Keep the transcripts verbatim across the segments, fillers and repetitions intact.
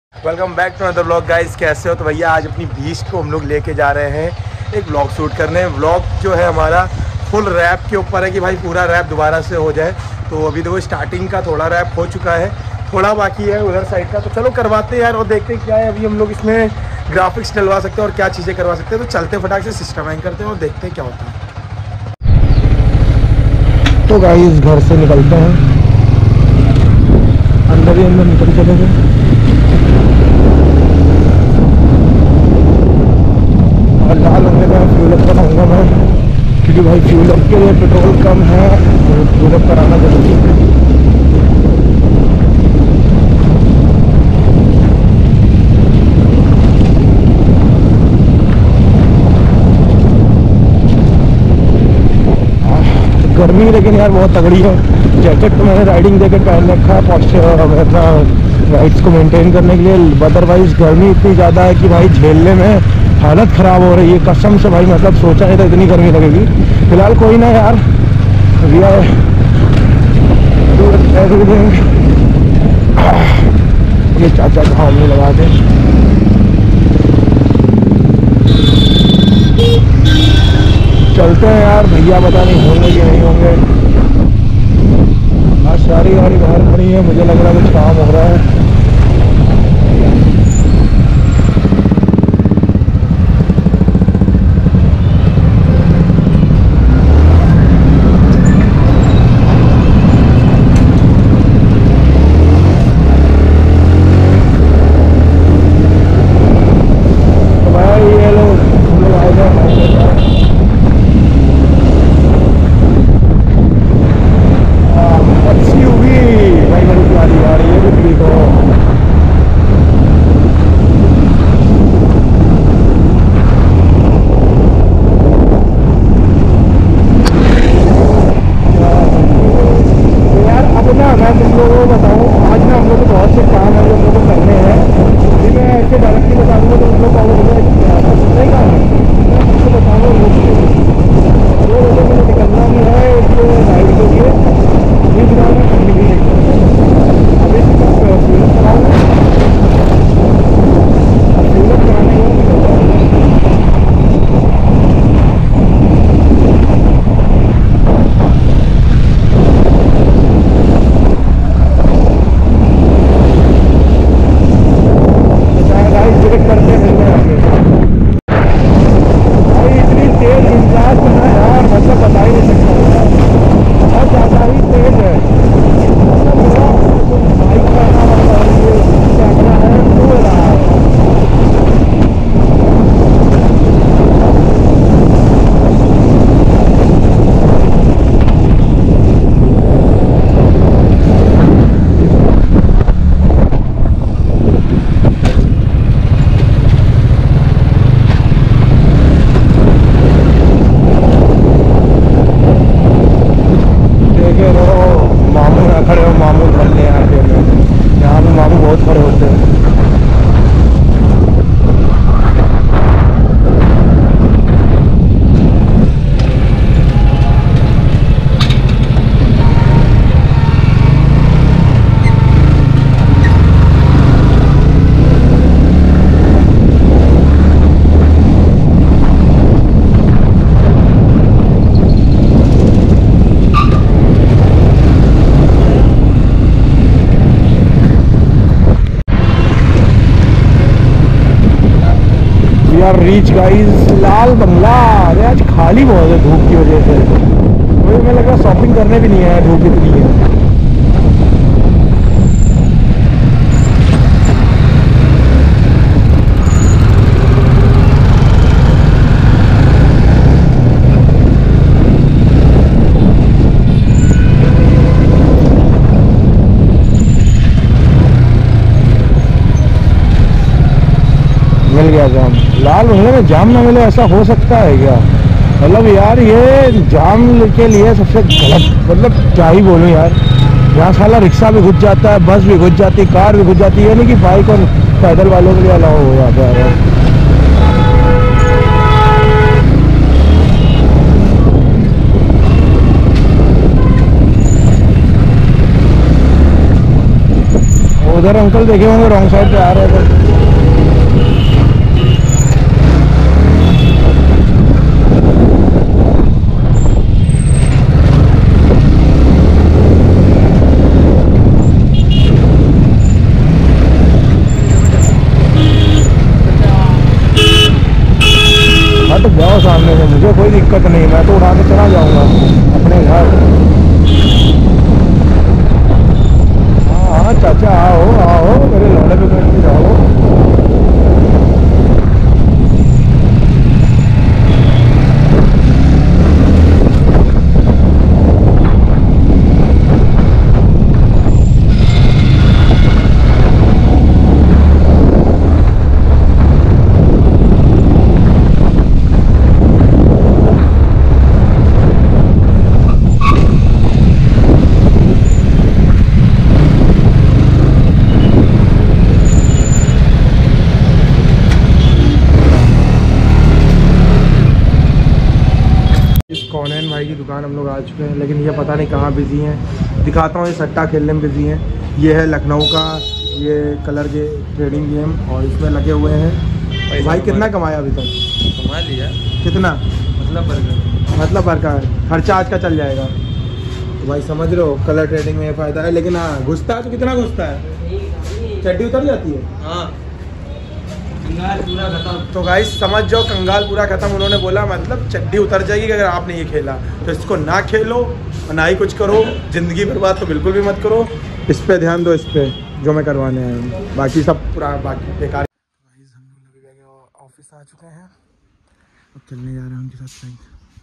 Welcome back to another vlog guys. कैसे हो? तो भैया आज अपनी बीस्ट को हम लोग लेके जा रहे हैं एक व्लॉग शूट करने। व्लॉग जो है हमारा फुल रैप के ऊपर है कि भाई पूरा रैप दोबारा से हो जाए। तो अभी देखो स्टार्टिंग का थोड़ा रैप हो चुका है, थोड़ा बाकी है उधर साइड का। तो चलो करवाते हैं यार और देखते हैं क्या है। अभी हम लोग इसमें ग्राफिक्स डलवा सकते हैं और क्या चीज़ें करवा सकते हैं। तो चलते फटाक से सिस्टमाइज करते हैं और देखते हैं क्या होता है। तो गाइस घर से निकलते हैं, अंदर ही अंदर निकल चले गए। और लाल होने का फ्यूल अप कराऊंगा मैं, क्योंकि भाई फ्यूल अप के लिए पेट्रोल कम है तो फ्यूल अप कराना जरूरी है। गर्मी लेकिन यार बहुत तगड़ी है। जैकेट तो मैंने राइडिंग जैकेट पहन रखा है पॉस्चर अपना राइड्स को मेंटेन करने के लिए। अदरवाइज गर्मी इतनी ज़्यादा है कि भाई झेलने में हालत ख़राब हो रही है कसम से भाई। मतलब सोचा नहीं था इतनी गर्मी लगेगी। फिलहाल कोई ना यार, वी आर एवरीथिंग। ये चाचा घाव नहीं लगा दे। चलते हैं यार, भैया पता नहीं होंगे कि नहीं होंगे। आज सारी गाड़ी बाहर खड़ी है, मुझे लग रहा है कुछ काम हो रहा है। तो भाई ये लोग हम लोग आए थे अच्छी हुई भाई, बड़ी प्यारी यार ये भी देखो। यार अब ना मैं तुम लोगों को बताऊँ, आज ना हम लोग को बहुत से काम है जो हम लोग को करने हैं। यदि मैं ऐसे डायरेक्टली बताऊँगा तो हम लोग का नहीं काम है। मैं आपको बताऊँगा दो बजे मुझे निकलना भी है एक राइड के लिए। ये फिलहाल मैं करनी भी नहीं अभी से मैं फ्यूल कराऊँगा। फ्यूल कराने के बाद निकल जाऊँगा। करते मिलते हैं भाई। इतनी तेज इंतजार करना है यार, मतलब बता ही नहीं सकता, बहुत ज़्यादा ही तेज है। मतलब बाइक का कैमरा है वो रहा है। मामू ना खड़े हो, मामू भर ले यहाँ पे। यहाँ पे मामू बहुत खड़े होते हैं। यार रीच गाइस लाल बंगला। अरे आज खाली बहुत है धूप की वजह से, तो मुझे लगा शॉपिंग करने भी नहीं आया, धूप इतनी है। मिल गया जाम। लाल बंगले में जाम ना मिले ऐसा हो सकता है क्या? मतलब यार ये जाम के लिए सबसे गलत, मतलब क्या ही बोलूँ यार। यहाँ साला रिक्शा भी घुस जाता है, बस भी घुस जाती है, कार भी घुस जाती है, यानी कि बाइक और पैदल वालों के लिए अलाउ हो जाता है। उधर अंकल देखे होंगे रॉन्ग साइड पे आ रहे थे। हट जाओ सामने से, मुझे कोई दिक्कत नहीं, मैं तो उड़ा के चला जाऊंगा अपने घर। हाँ हाँ चाचा आओ आओ, मेरे लौड़े पे बैठ के जाओ। कौनैन भाई की दुकान हम लोग आ चुके हैं, लेकिन ये पता नहीं कहाँ बिजी हैं। दिखाता हूँ, ये सट्टा खेलने में बिजी हैं। ये है लखनऊ का ये कलर के ट्रेडिंग गेम और इसमें लगे हुए हैं। भाई कितना कमाया अभी तक? कमा लिया। कितना? मतलब बरका मतलब बरका खर्चा आज का चल जाएगा। तो भाई समझ लो कलर ट्रेडिंग में फ़ायदा है, लेकिन हाँ घुसता है तो कितना घुसता है? चड्डी उतर जाती है। हाँ कंगाल पूरा खत्म। तो गाइस समझ जाओ कंगाल पूरा खत्म उन्होंने बोला, मतलब चड्डी उतर जाएगी अगर आपने ये खेला। तो इसको ना खेलो और ना ही कुछ करो, ज़िंदगी बर्बाद तो बिल्कुल भी मत करो। इस पे ध्यान दो, इस पे जो मैं करवाने आया हूँ, बाकी सब पूरा बाकी बेकार। गाइस हम लोग अभी ऑफिस आ चुके हैं, अब चलने जा रहे हैं उनके साथ साइड।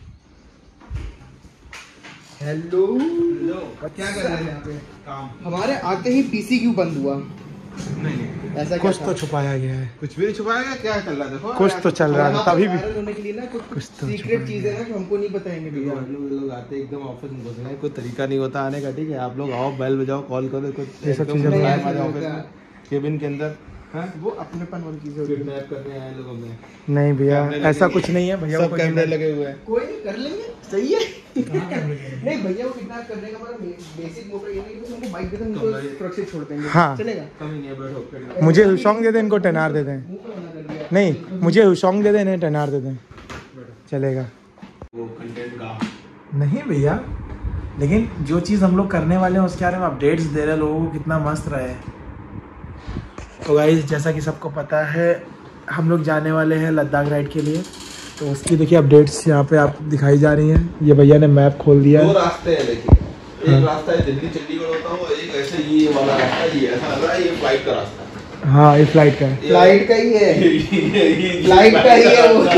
हेलो हेलो, क्या कर रहे हैं यहाँ पे? काम। हमारे आते ही पीसी क्यों बंद हुआ? नहीं ऐसा कुछ तो छुपाया गया है। कुछ भी नहीं छुपाया गया, क्या चल रहा है देखो। कुछ तो चल रहा है तभी भी होने के लिए ना कुछ कुछ तो सीक्रेट चीजें ना हमको नहीं बताएंगे भैया। लोग लोग आते एकदम ऑफिस में घुस गए, कोई तरीका नहीं होता आने का, ठीक है? आप लोग आओ, बेल बजाओ, कॉल करो, कुछ ये सब चीजें हमारे ऑफिस में केबिन के अंदर। हाँ वो अपनेपन वाली चीजें किडनैप करने आए लोगों में। नहीं भैया ऐसा कुछ नहीं है भैया, सब कैमरे लगे हुए हैं। कोई नहीं कर लेंगे, सही है। नहीं भैया वो किडनैप करने का हमारा बेसिक मोटिव ये नहीं कि हमको बाइक दे दें, उनको सुरक्षित छोड़ देंगे। हाँ चलेगा, कमी नहीं है, बैठो। मुझे हुशोंग दे दे, इनको टेनार दे दें। नहीं मुझे हुशोंग दे दे, इन्हें टेनार दे दें, चलेगा। वो कंटेंट का नहीं भैया, लेकिन जो चीज़ हम लोग करने वाले हैं उसके बारे में अपडेट्स दे रहे हैं लोगों को, कितना मस्त रहे। तो गाइस जैसा कि सबको पता है हम लोग जाने वाले हैं लद्दाख राइड के लिए, तो उसकी देखिए अपडेट्स यहाँ पे आप दिखाई जा रही हैं। ये भैया ने मैप खोल दिया है। दो रास्ते हैं देखिए, एक हाँ। रास्ता है दिल्ली चंडीगढ़ होता हुआ, एक ऐसे ये वाला रास्ता, ये ऐसा लग रहा है ये फ्लाइट का रास्ता है। हाँ ये फ्लाइट का है, फ्लाइट का ही है, फ्लाइट का ही है वो।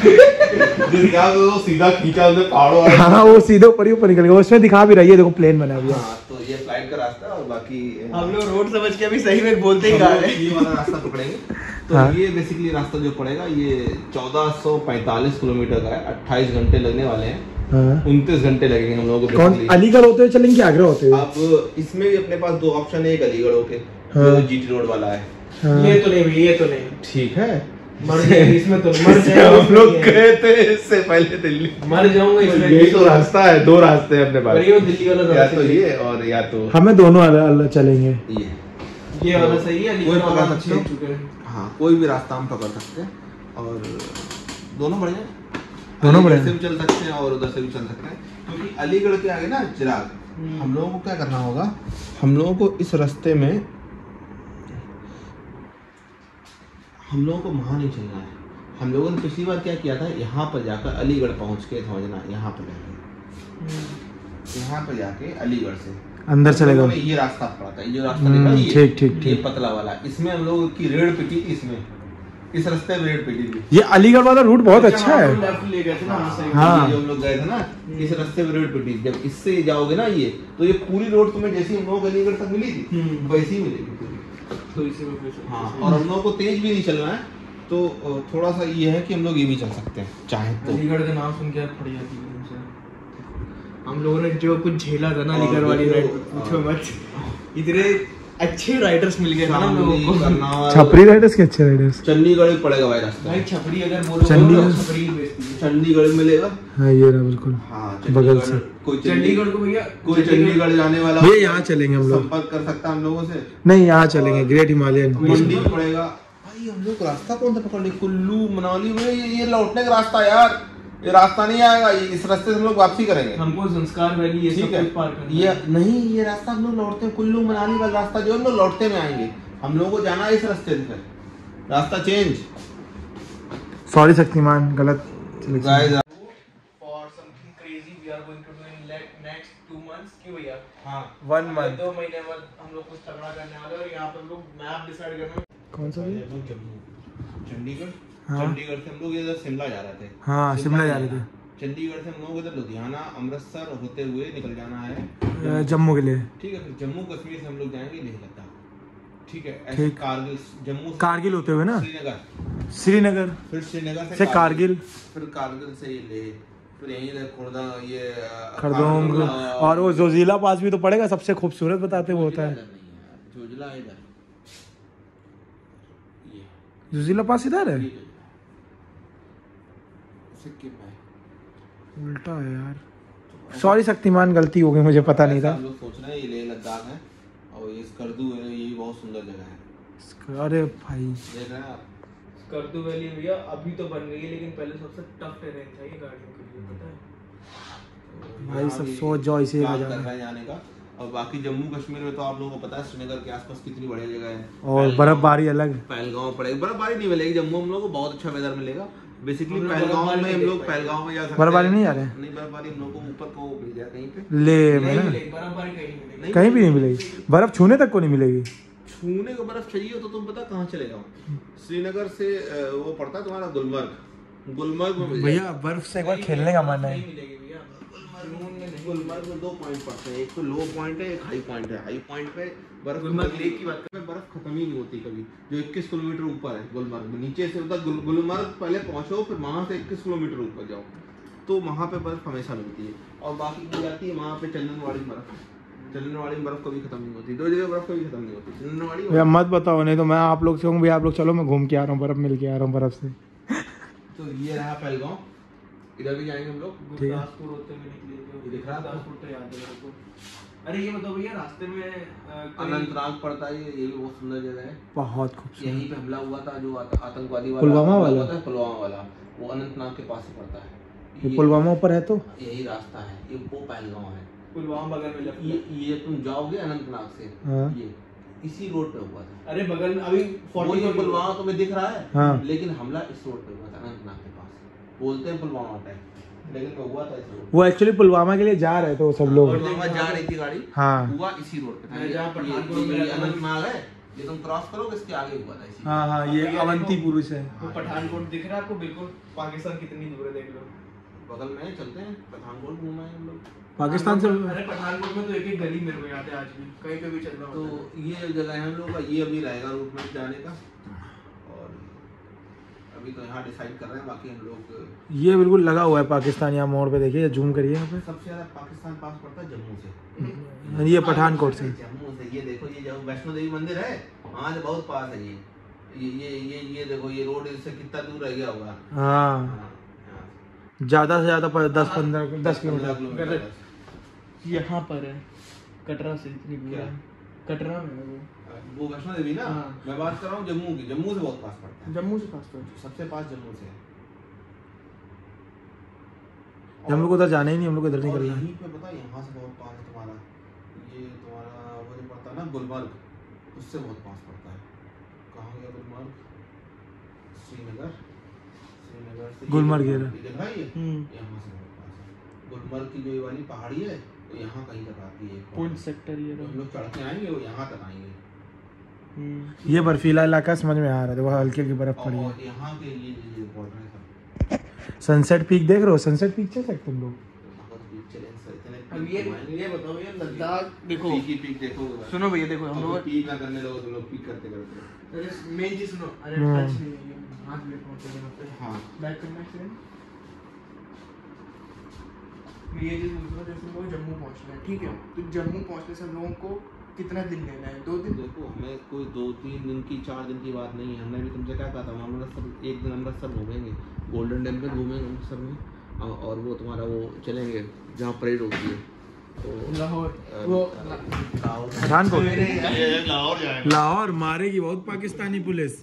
जिसका वो सीधा खींचा उधर पहाड़ों। हाँ वो सीधे ऊपर ही ऊपर निकल गया, उसमें दिखा भी रही है, देखो प्लेन बना हुआ। हाँ तो ये फ्लाइट का रास्ता है और बाकी हम लोग रोड समझ के अभी सही में बोलते ही जा रहे हैं। ये वाला रास्ता पकड़ेंगे तो हाँ। ये बेसिकली रास्ता जो पड़ेगा ये चौदह सौ पैंतालीस किलोमीटर का है, अट्ठाईस घंटे लगने वाले हैं। उनतीस घंटे लगेंगे हम लोगों को। कौन अलीगढ़ होते हुए चलेंगे आगरा होते हुए? अब इसमें भी अपने पास दो ऑप्शन है, एक अलीगढ़ होके जो जीटी रोड वाला है। हाँ। ये तो नहीं, ये तो नहीं ठीक है, मर जाएंगे इसमें, तो मर जाएंगे। हम लोग गए थे इससे पहले दिल्ली, मर जाऊंगा इसमें। यही तो रास्ता है, दो रास्ते हैं अपने पास, ये दिल्ली वाला, या तो ये और या तो हमें दोनों अलग चलेंगे। ये ये वाला सही है, कोई पकड़ सकते हैं। हाँ कोई भी रास्ता हम पकड़ सकते हैं और दोनों बढ़िया, दोनों बढ़िया से भी चल सकते हैं और उधर से भी चल सकते हैं, क्योंकि अलीगढ़ के आगे ना चिराग, हम लोगों को क्या करना होगा, हम लोगों को इस रास्ते में हम लोगों को वहाँ नहीं चलना है। हम लोगों ने पिछली बार क्या किया था, यहाँ पर जाकर अलीगढ़ पहुँच के समझना, यहाँ पर जाके यहाँ पर जाके अलीगढ़ से अंदर चले गए। ये रास्ता पड़ा था, ये रास्ता देखा, ये ठीक ठीक ये पतला वाला, इसमें हम लोगों की रेड पिटी थी, इसमें इस रास्ते में रेड पिटी थी। ये अलीगढ़ वाला रूट बहुत अच्छा है। हाँ जो हम लोग गए थे ना, इस रास्ते में रेड पिटी। जब इससे जाओगे ना ये, तो ये पूरी रोड तुम्हें जैसी हम लोगों को अलीगढ़ तक मिली थी वैसी ही मिलेगी। तो इसी में हाँ, और हम लोगों को तेज भी नहीं चलना है, तो थोड़ा सा ये है कि हम लोग ये भी चल सकते हैं चाहे तो। अलीगढ़ का नाम सुन के पड़ जाती है हम लोगों ने जो कुछ झेला था ना अलीगढ़ वाली राइड, पूछो मत। इतने अच्छे राइडर्स मिल गए ना हम लोगों को। छपरी राइडर्स के अच्छे राइडर्स। चंडीगढ़ पड़ेगा भाई रास्ता। भाई छपरी अगर बोलो, चंडीगढ़ छपरी बेचते चंडीगढ़ मिलेगा। हाँ ये रहा बिल्कुल। हाँ बगल से। कोई चंडीगढ़ को भैया, कोई चंडीगढ़ जाने वाला भैया यहाँ चलेंगे हम लोग, संपर्क कर सकता है हम लोगों से। नहीं यहाँ चलेंगे ग्रेट हिमालयन। मंडी पड़ेगा भाई। हम लोग रास्ता कौन सा पकड़ ले? कुल्लू मनाली में ये, ये लौटने का रास्ता यार, ये रास्ता नहीं आएगा, ये इस रास्ते से हम लोग वापसी करेंगे। हमको संस्कार वैली ये सब कुछ पार करना है। ये नहीं, ये रास्ता हम लोग लौटते हैं कुल्लू मनाली वाला रास्ता जो हम लोग लौटते में आएंगे। हम लोगों को जाना है इस रास्ते से, रास्ता चेंज। सॉरी शक्तिमान, गलत guys For something crazy we are going to do in like next two months क्यों भैया? हाँ वन मंथ। दो महीने बाद हम लोग कुछ तगड़ा करने वाले हैं और यहाँ पे हम लोग मैप डिसाइड करना। कौन सा भैया? चंडीगढ़। हाँ। चंडीगढ़ से हम लोग इधर शिमला जा रहे थे। हाँ शिमला जा रहे थे। चंडीगढ़ से हम लोग इधर लुधियाना अमृतसर होते हुए निकल जाना है जम्मू के लिए। ठीक है। फिर जम्मू कश्मीर से हम लोग जाएंगे लेह लद्दाख। ठीक है। ऐसे ठीक। कारगिल, जम्मू से कारगिल होते हुए ना श्रीनगर, श्रीनगर, फिर श्रीनगर से, से कारगिल, फिर कारगिल से ये लेह, फिर यहीं इधर खुर्दा, ये खरदोम, और वो जोजिला पास भी तो पड़ेगा, सबसे खूबसूरत बताते वो होता है। जोजिला इधर, ये जोजिला पास इधर है, सिक्किम में उल्टा है यार। सॉरी शक्तिमान, गलती हो गई, मुझे पता नहीं था। हम लोग सोच रहे हैं ये लेह लद्दाख है और ये स्कर्दू है, ये भी बहुत सुंदर जगह है। अरे भाई देख रहे हैं आप? स्कर्दू वैली भैया अभी तो बन गई है लेकिन पहले सबसे टफ टेरेन था ये गाड़ियों के लिए, पता है भाई, यहाँ सब भी सोच जाओ इसे प्लान आ कर जाना। रहे हैं जाने का। और बाकी जम्मू कश्मीर में तो आप लोगों को पता है श्रीनगर के आसपास कितनी बढ़िया जगह है, और बर्फबारी अलग। पहलगांव पड़ेगा, बर्फबारी नहीं मिलेगी जम्मू, हम लोग को बहुत अच्छा वेदर मिलेगा। बेसिकली हम लोग पहलगांव बर्फबारी में हम नहीं लोग देख पहलगांव में जा सकते हैं। बर्फबारी नहीं जा रहे हैं? नहीं बर्फबारी हम लोग को ऊपर को मिल जाए कहीं पे, ले में नहीं ना, मिलेगी बर्फबारी, कहीं नहीं मिलेगी। कहीं भी नहीं मिलेगी, बर्फ छूने तक को नहीं मिलेगी। छूने को बर्फ चाहिए तो तुम पता कहाँ चले जाओ? श्रीनगर से अ, वो पड़ता है तुम्हारा गुलमर्ग, गुलमर्ग में मिल भैया बर्फ से एक बार खेलने का मन है। नहीं मिलेगी भैया, जून में नहीं। गुलमर्ग में दो पॉइंट पड़ते हैं, एक तो लो पॉइंट है, एक हाई पॉइंट है। हाई पॉइंट पे बर्फ गुलमर्ग लेक की बात करें, बर्फ खत्म ही नहीं होती कभी, जो इक्कीस किलोमीटर ऊपर है गुलमर्ग में। नीचे से उधर गुल, गुलमर्ग पहले पहुंचो, फिर वहां से इक्कीस किलोमीटर ऊपर जाओ तो वहां पे बर्फ हमेशा मिलती है। और बाकी की जाती है वहां पे चंदनवाड़ी बर्फ, चंदनवाड़ी में बर्फ कभी खत्म नहीं होती, दो जगह बर्फ कभी खत्म नहीं होती, चंदनवाड़ी भैया मत बताओ, नहीं तो मैं आप लोग से कहूँ भैया आप लोग चलो, मैं घूम के आ रहा हूँ, बर्फ मिल के आ रहा हूँ बर्फ से। तो ये रहा पहलगांव, इधर भी जाएंगे हम लोग। गुरदासपुर होते हुए निकले थे, दिख रहा है? गुरदासपुर तो याद है मेरे को। अरे ये बताओ भैया, रास्ते में अ, कोई- अनंतनाग पड़ता है, ये भी बहुत सुंदर जगह है। बहुत खूबसूरत। यहीं पे हमला हुआ था जो आत- आतंकवादी वाला पुलवामा हमला वाला? हुआ था, पुलवामा वाला, वो अनंतनाग के पास ही पड़ता है। ये पुलवामा ऊपर है तो यही रास्ता है, ये वो पहलगांव है। पुलवामा बगल में लगता ये है। ये तुम जाओगे अनंतनाग से, हाँ। ये इसी रोड पे हुआ था। अरे बगल में अभी वो फोर्टी जो पुलवामा तुम्हें दिख रहा है, हाँ। लेकिन हमला इस रोड पे हुआ था अनंतनाग के पास। बोलते हैं पुलवामा अटैक, लेकिन वो हुआ था इस रोड। वो एक्चुअली पुलवामा के लिए जा रहे थे वो सब लोग। पुलवामा जा रही थी गाड़ी, हाँ हुआ इसी रोड पे था। मैं जहाँ ये- पठानकोट ये- में ये रहता हूँ। अनंतनाग है, ये तुम क्रॉस करोगे इसके आगे हुआ था इसी। हाँ हाँ, ये अवंतीपुर से। वो पठानकोट दिख रहा है आपको? बिल्कुल पाकिस्तान कितनी दूर है देख लो। बगल में चलते हैं, पठानकोट घूमा है हम लोग। पाकिस्तान से। अरे पठानकोट में तो एक एक गली मेरे को याद है आज भी, कहीं पे भी चल रहा तो होता है। ये जगह है हम लोग का, ये अभी रहेगा रूट में जाने का। और अभी तो यहाँ डिसाइड कर रहे हैं, बाकी हम लोग ये बिल्कुल लगा हुआ है पाकिस्तान, यहाँ मोड़ पे देखिए, जूम करिए यहाँ पे। सबसे ज्यादा पाकिस्तान पास पड़ता है जम्मू से, ये पठानकोट से। जम्मू से। ये देखो, ये जो वैष्णो देवी मंदिर है वहाँ से बहुत पास है। ये ये ये ये ये देखो, ये रोड इससे कितना दूर रह गया होगा। हाँ हाँ, यहाँ ज्यादा से ज्यादा प- दस पंद्रह दस किलोमीटर। किलोमीटर। यहाँ पर है कटरा से इतनी दूर क्या? है, कटरा में है वो। वो वैष्णो देवी ना, हाँ। मैं बात कर रहा हूँ जम्मू की। जम्मू से बहुत पास पड़ता है, जम्मू से पास तो है। सबसे पास जम्मू से है। हम लोग को उधर जाना ही नहीं, हम लोग को इधर और निकलना है। यहीं पे पता है, यहाँ से बहुत पास है तुम्हारा, ये तुम्हारा वो जो पड़ता है ना गुलमर्ग, उससे बहुत पास पड़ता है। कहाँ गया गुलमर्ग? श्रीनगर, श्रीनगर से गुलमर्ग ये ये रहा। ये देखा ये, हम्म। यहाँ से बहुत पास है। गुलमर्ग की जो ये वाली पहाड़ी है तो यहाँ कहीं तक आती है। पुंछ सेक्टर ये तो हम रहा। लोग चढ़ के आएंगे, वो यहाँ तक आएंगे। हम्म। ये बर्फीला इलाका समझ में आ रहा है, देखो हल्की हल्की बर्फ पड़ी है। और यहाँ के ये ये बॉर्डर है सब। सनसेट पीक देख रहे हो? सनसेट पीक चल सकते तुम लोग। बहुत बीच चले सर, इतने अब पीक ये घुमाएंगे। ये बताओ भैया, लद्दाख देखो, पीक ही पीक देखो। सुनो भैया देखो, हम हम लोग पीक ना करने दो, तुम लोग पीक करते करते। अरे मेन चीज सुनो, अरे हाँ। टच नहीं है ये, हाथ में पहुंचे यहाँ पे। हाँ बैक करना है। मैं ये चीज पूछ रहा हूँ, जैसे हम लोग जम्मू पहुंचना है, ठीक है, तो जम्मू पहुंचने से हम लोगों को कितना दिन लेना है? दो दिन? देखो हमें कोई दो तीन दिन की चार दिन की बात नहीं है। हमने भी तुमसे क्या कहा था, हम अमृतसर एक दिन अमृतसर घूमेंगे, गोल्डन टेम्पल घूमेंगे अमृतसर में, और वो तुम्हारा वो चलेंगे जहाँ परेड होती है तो लाहौर, वो पठानकोट, लाहौर मारेगी बहुत पाकिस्तानी पुलिस।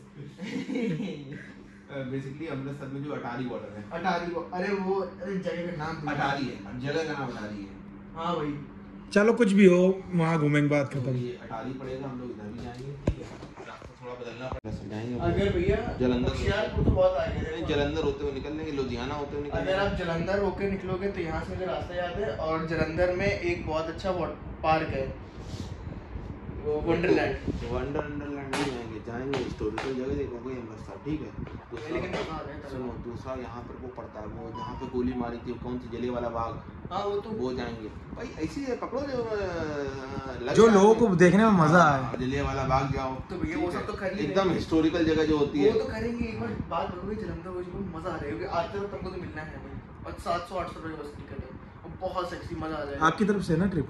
बेसिकली अमृतसर में जो अटारी बॉर्डर है, अटारी, अरे वो जगह का नाम अटारी है, जगह का नाम अटारी है। हाँ भाई चलो कुछ भी हो, वहाँ घूमेंगे, बात तो खत्म। ये अटारी पड़ेगा, हम लोग इधर भी जाएंगे, ठीक है, रास्ता थोड़ा बदलना पड़ेगा, जाएंगे अगर भैया जलंधर, होशियारपुर तो बहुत आगे है, जलंधर होते हुए निकल लेंगे, लुधियाना होते हुए निकल अगर आप जलंधर होके निकलोगे तो यहाँ से मुझे रास्ता याद है, और जलंधर में एक बहुत अच्छा पार्क है, वो वंडरलैंड। वंडर वंडरलैंड नहीं जाएंगे, जाएंगे हिस्टोरिकल जगह देखोगे अमृतसर, ठीक है। लेकिन दूसरा सुनो, दूसरा यहाँ पर वो पड़ता है, वो जहाँ पे गोली मारी थी, कौन सी जलियांवाला बाग, हाँ वो तो वो जाएंगे भाई। ऐसी है पकड़ो जो लग जो जाए, लोगों को देखने में मजा आए। जलियांवाला बाग जाओ, तो भैया वो सब तो कर ही एकदम हिस्टोरिकल जगह जो होती वो है, तो करेंगे। एक बार बात करोगे जलंधर वो जो मजा आ रहा है, आते वक्त तुमको तो मिलना है भाई, और सात सौ आठ सौ रुपये का बस टिकट है, और बहुत सेक्सी मजा आ जाएगा। आपकी तरफ से ना ट्रिप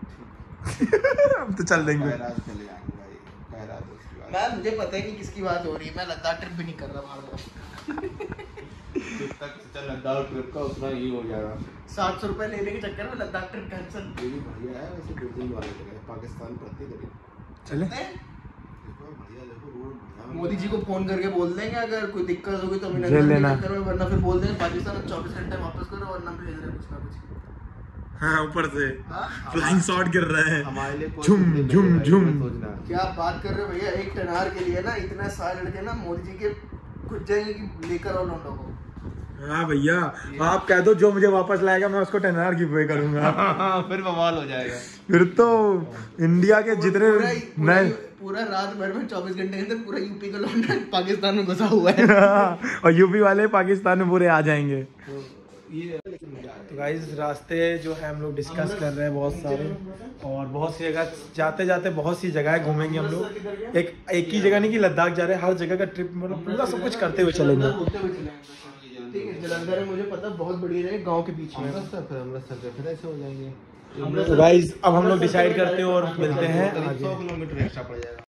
हम तो चल देंगे। खैरात चले जाएंगे भाई, खैरात उसकी बात। मैं मुझे पता है कि किसकी बात हो रही है, मैं लद्दाख ट्रिप भी नहीं कर रहा बाहर जितना खर्चा लद्दाख ट्रिप का उतना ही हो जाएगा। सात सौ रुपए लेने के चक्कर में लद्दाख ट्रिप कैंसिल। ये भी बढ़िया है वैसे, दो दिन वाले जगह पाकिस्तान प्रति करीब चले। देखो बढ़िया, देखो रोड बढ़िया। मोदी जी को फोन करके बोल देंगे अगर कोई दिक्कत होगी तो जेल लेना। में, वरना फिर बोल देंगे पाकिस्तान चौबीस घंटे वापस करो, वरना भेज रहे कुछ ना कुछ। हाँ ऊपर से हाँ? फ्लाइंग शॉट गिर रहा है, हमारे लिए कोई झुम नहीं झुम है, झुम। सोचना। क्या बात कर रहे हो भैया, एक टनार के लिए ना इतना सारे लड़के ना मोदी जी के कुछ जाएंगे कि लेकर आओ लौंडों को। हाँ भैया आप कह दो जो मुझे वापस लाएगा मैं उसको टेन आर गिव अवे करूंगा। फिर बवाल हो जाएगा। फिर तो इंडिया के जितने पूरा ही- पूरा नए ही- पूरा रात भर में चौबीस घंटे के अंदर पूरा यूपी का लौंडा पाकिस्तान में घुसा हुआ है। और यूपी वाले पाकिस्तान में पूरे आ जाएंगे। ये तो गाइस रास्ते जो है हम लोग डिस्कस कर रहे हैं बहुत सारे, और बहुत सी जगह जाते जाते बहुत सी जगह घूमेंगे हम लोग। एक एक ही जगह नहीं कि लद्दाख जा रहे हैं, हर जगह का ट्रिप मतलब पूरा सब कुछ करते हुए चलेंगे। होते हुए चलेंगे। ठीक है, जलंधर में मुझे पता बहुत बढ़िया जगह गांव के पीछे है। अमृतसर, फिर अमृतसर से फिर ऐसे हो जाएंगे। तो गाइस अब हम लोग डिसाइड करते हैं और मिलते हैं करीब आगे। सौ किलोमीटर एक्स्ट्रा पड़ जाएगा।